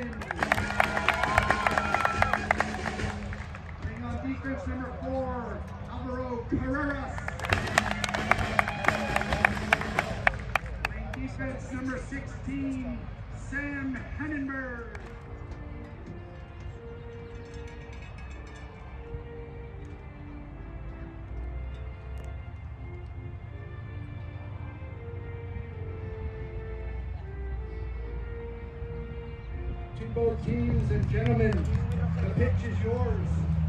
Playing on defense, number 4, Alvaro Carreras. Playing defense, number 16, Sam Hannenberg. To both teams and gentlemen, the pitch is yours.